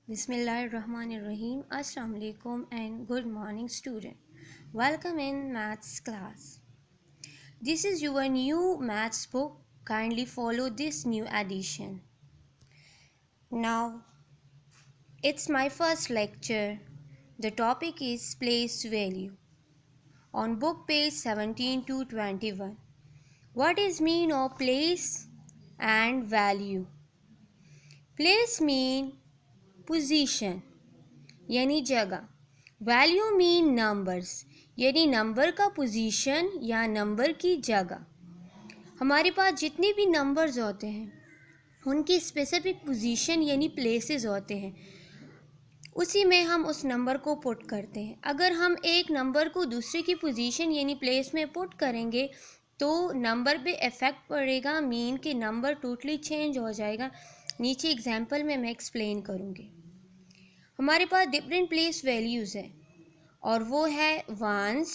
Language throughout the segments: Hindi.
Bismillahirrahmanirrahim. Assalamu alaikum and good morning student. Welcome in maths class. This is your new maths book. Kindly follow this new edition. Now, it's my first lecture. The topic is place value. On book page 17 to 21. What is mean of place and value? Place mean position यानी जगह, वैल्यू मीन नंबर्स यानी नंबर का पोजीशन या नंबर की जगह। हमारे पास जितने भी नंबर्स होते हैं उनकी स्पेसिफिक पोजीशन यानी प्लेसेस होते हैं, उसी में हम उस नंबर को पुट करते हैं। अगर हम एक नंबर को दूसरे की पोजीशन यानी प्लेस में पुट करेंगे तो नंबर पे इफ़ेक्ट पड़ेगा, मीन कि नंबर टोटली चेंज हो जाएगा। नीचे एग्जांपल में मैं एक्सप्लेन करूँगी। हमारे पास डिफरेंट प्लेस वैल्यूज़ है और वो है ones,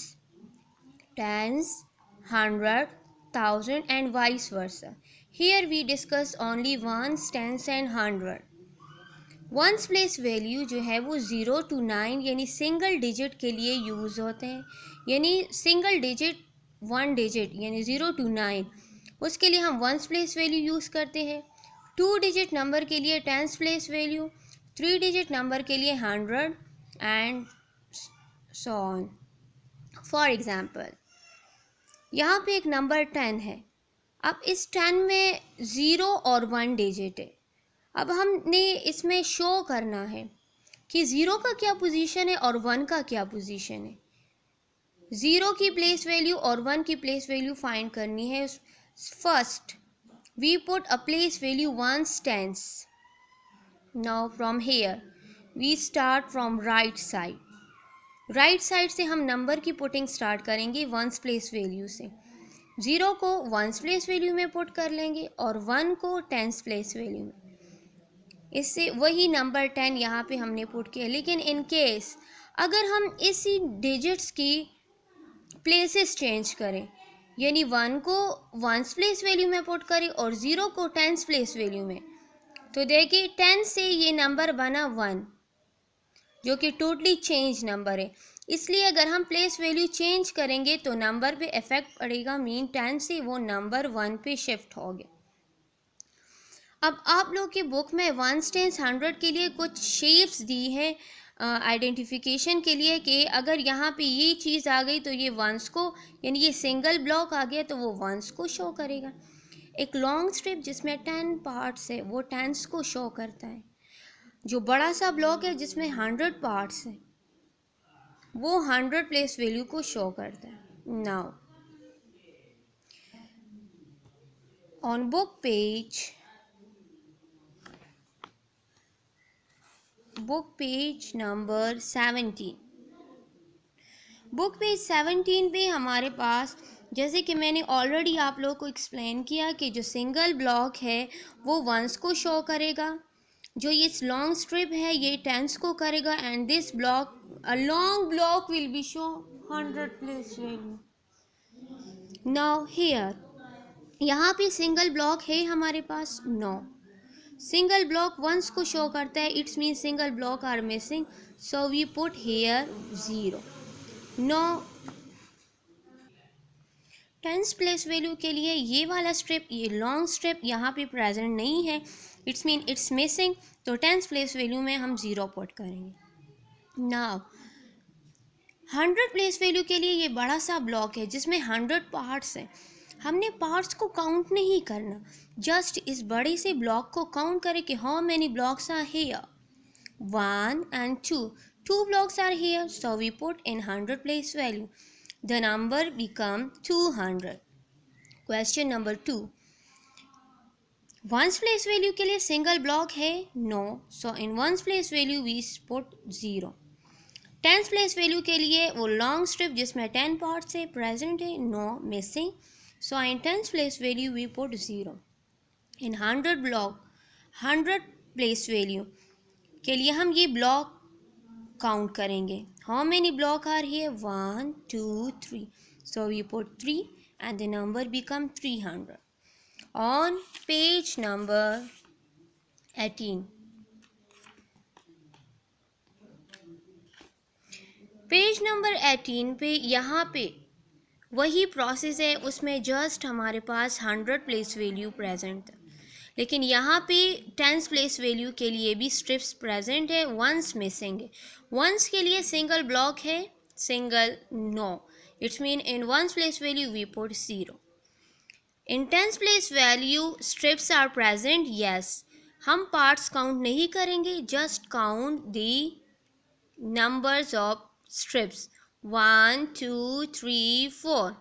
tens, 100, 1000 and vice versa. Here we discuss only ones, tens and 100। Ones place value जो है वो 0 to 9 यानी सिंगल डिजिट के लिए यूज़ होते हैं, यानी सिंगल डिजिट 1 डिजिट यानी 0 to 9, उसके लिए हम वंस प्लेस वैल्यू यूज़ करते हैं। 2 डिजिट नंबर के लिए tens place value, 3 digit number के लिए 100 and so on. For example, यहाँ पे एक नंबर 10 है। अब इस 10 में 0 और 1 डिजिट है। अब हमने इसमें शो करना है कि 0 का क्या पोजीशन है और 1 का क्या पोजीशन है। 0 की प्लेस वैल्यू और 1 की प्लेस वैल्यू फाइंड करनी है। First we put a place value ones tens. Now from here we start from right side. Right side से हम नंबर की पुटिंग स्टार्ट करेंगे वंस प्लेस वैल्यू से। 0 को वंस प्लेस वैल्यू में पुट कर लेंगे और 1 को टेंस प्लेस वैल्यू में। इससे वही नंबर 10 यहाँ पे हमने पुट किया। लेकिन इन केस अगर हम इसी डिजिट्स की प्लेसेस चेंज करें, यानी 1 को वंस प्लेस वैल्यू में पुट करें और 0 को टेंस प्लेस वैल्यू में, तो देखिए 10 से ये नंबर बना 1 जो कि टोटली चेंज नंबर है। इसलिए अगर हम प्लेस वैल्यू चेंज करेंगे तो नंबर पे इफेक्ट पड़ेगा, मीन 10 से वो नंबर 1 पे शिफ्ट हो गया। अब आप लोग की बुक में वंस, टेंस, 100 के लिए कुछ शेप्स दी है आइडेंटिफिकेशन के लिए कि अगर यहाँ पे ये चीज़ आ गई तो ये वंस को, यानी ये सिंगल ब्लॉक आ गया तो वो वंस को शो करेगा। एक लॉन्ग स्ट्रिप जिसमें 10 पार्ट्स है वो टेंस को शो करता है। जो बड़ा सा ब्लॉक है जिसमें 100 पार्ट्स है वो 100 प्लेस वैल्यू को शो करता है। Now on book page number 17, book page 17 पे हमारे पास, जैसे कि मैंने ऑलरेडी आप लोगों को एक्सप्लेन किया कि जो सिंगल ब्लॉक है वो वंस को शो करेगा, जो ये लॉन्ग स्ट्रिप है ये टेंस को करेगा, and this block a long block will be show 100 place value. Now here यहाँ पे सिंगल ब्लॉक है हमारे पास? नो, सिंगल ब्लॉक वंस को शो करता है, it's mean single block are missing, so we put here 0। No, tens place value के लिए ये वाला स्ट्रिप, ये लॉन्ग स्ट्रिप यहाँ पे प्रेजेंट नहीं है, इट्स मीन इट्स मिसिंग, तो टेंस प्लेस वैल्यू में हम 0 पुट करेंगे। नाउ 100 प्लेस वैल्यू के लिए ये बड़ा सा ब्लॉक है जिसमें 100 पार्ट्स हैं। हमने पार्ट्स को काउंट नहीं करना, जस्ट इस बड़े से ब्लॉक को काउंट करें कि how many blocks are here, 1 and 2, 2 blocks are here, so we put in 100 place value, the number become 200। Question number 2, ones place value के लिए सिंगल ब्लॉक है? No, so in ones place value we put 0। Tens place value के लिए वो लॉन्ग स्ट्रिप जिसमें 10 पार्ट्स है प्रेजेंट है? No, missing, so in tens place value we put 0। In 100 block 100 place value के लिए हम ये ब्लॉक काउंट करेंगे। How many block are here? 1 2 3, so we put 3 and the number become 300। On page number 18, page number 18 पे यहाँ पे वही प्रोसेस है, उसमें जस्ट हमारे पास 100 प्लेस वैल्यू प्रेजेंट था, लेकिन यहाँ पे टेंस प्लेस वैल्यू के लिए भी स्ट्रिप्स प्रेजेंट है, वंस मिसिंग है। वंस के लिए सिंगल ब्लॉक है, single no, it's mean in ones place value we put 0। In tens place value strips are present, yes. हम पार्ट्स काउंट नहीं करेंगे, just count the numbers of strips 1 2 3 4।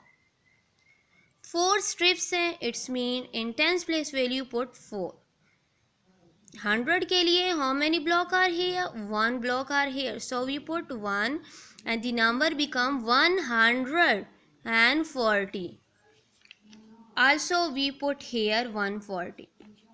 4 strips हैं, it's mean in tens place value put 4। 100 के लिए how many block are here? 1 block are here, so we put 1 and the number become 140। Also we put here 140।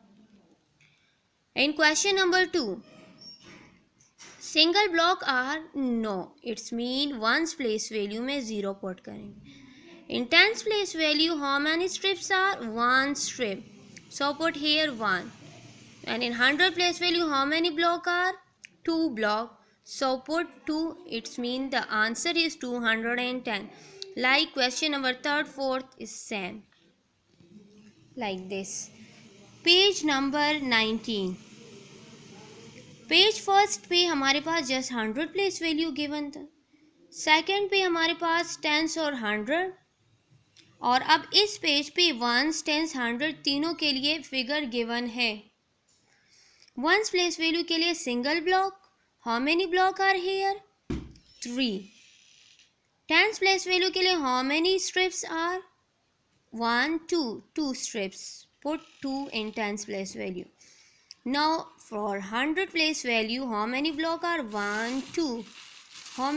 In question number 2, single block are no, it's mean ones place value में 0 पुट करेंगे। In tens place value how many strips are? 1 strip, so put here 1। And in 100 place value how many block are? 2 block, so put 2, it's mean the answer is 210। Like question number 3rd 4th is same like this. Page number 19, page first पे हमारे पास जस्ट 100 प्लेस वैल्यू गिवन था, सेकंड पे हमारे पास टेंस और 100, और अब इस पेज पे वंस टेंस 100 तीनों के लिए फिगर गिवन है। वंस प्लेस वैल्यू के लिए single block, how many block are here? 3। Tens place value के लिए how many strips are? 1 2, 2 strips, put 2 in tens place value। Now for 100 place value how many block are? 1 2, how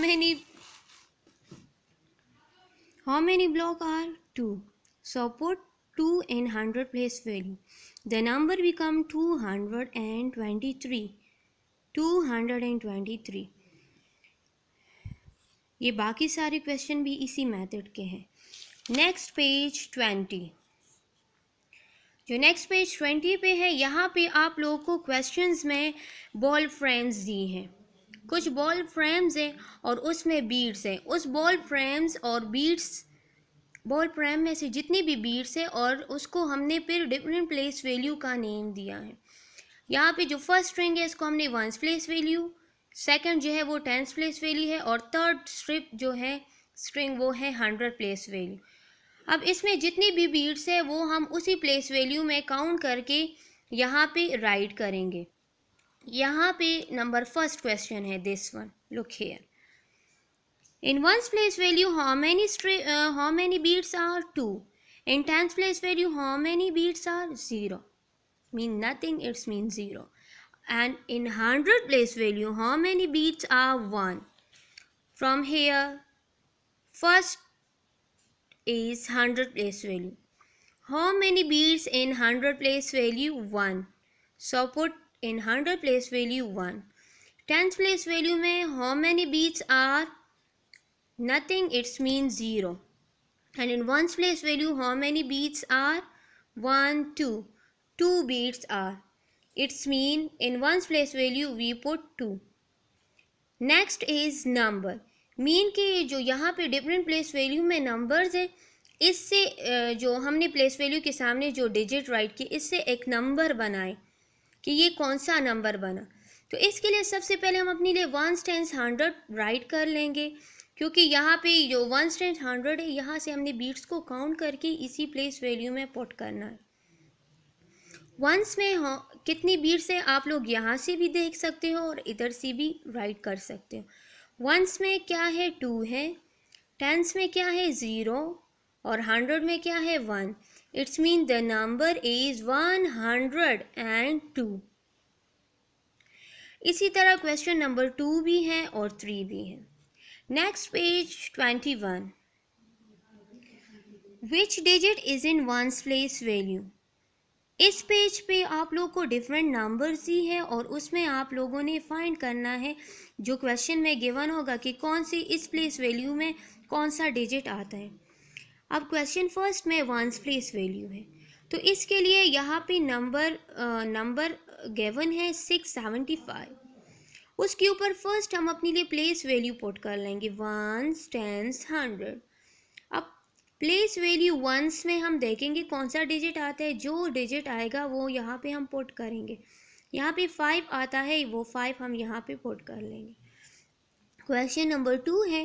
many block are? 2, so put 2 in 100 place value, the number become 223। 223। ये बाकी सारे क्वेश्चन भी इसी मेथड के हैं। नेक्स्ट पेज 20, जो नेक्स्ट पेज 20 पे है, यहाँ पे आप लोगों को क्वेश्चंस में बॉल फ्रेम्स दी हैं। कुछ बॉल फ्रेम्स हैं और उसमें बीड्स हैं। उस बॉल फ्रेम्स और बीड्स, बॉल फ्रेम में से जितनी भी बीड्स है और उसको हमने फिर डिफरेंट प्लेस वैल्यू का नेम दिया है। यहाँ पे जो फर्स्ट स्ट्रिंग है इसको हमने वंस प्लेस वैल्यू, सेकंड जो है वो टेंस प्लेस वैल्यू है, और थर्ड स्ट्रिप जो है स्ट्रिंग वो है 100 प्लेस वैल्यू। अब इसमें जितनी भी बीट्स है वो हम उसी प्लेस वैल्यू में काउंट करके यहाँ पे राइट करेंगे। यहाँ पे नंबर फर्स्ट क्वेश्चन है this one, look here. In ones place value how many beads are? 2। In tens place value how many beads are? 0, mean nothing, it's mean 0। And in 100 place value how many beads are? 1। From here first is 100 place value. How many beads in 100 place value? 1. So put in 100 place value 1. Tens place value में how many beads are? Nothing, it means 0. And in ones place value how many beads are? 1 2. 2 beads are. It's mean in ones place value we put 2. Next is number. मीन के जो यहाँ पे डिफरेंट प्लेस वैल्यू में नंबर्स है, इससे जो हमने प्लेस वैल्यू के सामने जो डिजिट राइट की, इससे एक नंबर बनाए कि ये कौन सा नंबर बना। तो इसके लिए सबसे पहले हम अपने लिए वंस टेंस 100 राइट कर लेंगे, क्योंकि यहाँ पे जो वंस टेंस 100 है यहाँ से हमने बीट्स को काउंट करके इसी प्लेस वैल्यू में पुट करना है। वंस में कितनी बीट्स है आप लोग यहाँ से भी देख सकते हो और इधर से भी राइट कर सकते हो। वंस में क्या है? 2 है। टेंस में क्या है? 0। और 100 में क्या है? 1। It's mean the number is 102। इसी तरह क्वेश्चन नंबर 2 भी है और 3 भी है। Next page 21, which digit is in ones place value. इस पेज पे आप लोग को डिफरेंट नंबर्स दी है और उसमें आप लोगों ने फाइंड करना है जो क्वेश्चन में गिवन होगा कि कौन सी इस प्लेस वैल्यू में कौन सा डिजिट आता है। अब क्वेश्चन फर्स्ट में वंस प्लेस वैल्यू है, तो इसके लिए यहाँ पे नंबर गिवन है 675, उसके ऊपर फर्स्ट हम अपने लिए प्लेस वैल्यू पुट कर लेंगे, वंस, टेंस, 100। अब प्लेस वैल्यू वंस में हम देखेंगे कौन सा डिजिट आता है, जो डिजिट आएगा वो यहाँ पे हम पुट करेंगे। यहाँ पे 5 आता है, वो 5 हम यहाँ पे पुट कर लेंगे। क्वेश्चन नंबर 2 है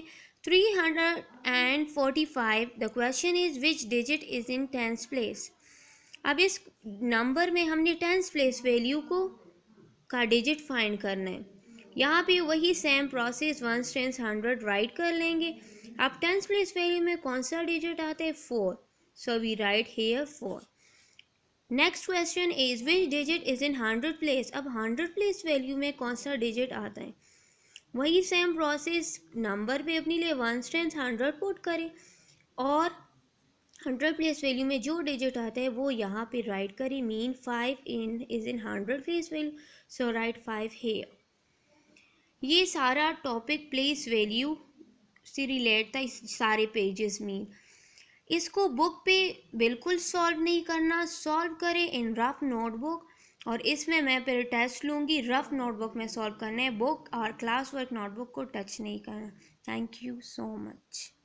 345। The question is which digit is in tens place. अब इस नंबर में हमने टेंस प्लेस वैल्यू को का डिजिट फाइंड करना है। यहाँ पे वही same process, ones, tens, 100 write कर लेंगे। अब टेंस प्लेस वैल्यू में कौन सा डिजिट आता है, 4, so we right here 4। Next question is which digit is in 100 place. अब 100 प्लेस वैल्यू में कौन सा डिजिट आता है, वही सेम प्रोसेस, नंबर पे अपने लिए वंस, टेंस, 100 पुट करें और 100 प्लेस वैल्यू में जो डिजिट आता है वो यहाँ पे राइट करें। Mean 5 is in 100 place value, so write 5 here. ये सारा टॉपिक प्लेस वैल्यू से रिलेट था इस सारे पेजेस में। इसको बुक पे बिल्कुल सॉल्व नहीं करना, सॉल्व करें इन रफ नोटबुक, और इसमें मैं फिर टेस्ट लूँगी। रफ नोटबुक में सॉल्व करना है, बुक और क्लास वर्क नोटबुक को टच नहीं करना। Thank you so much.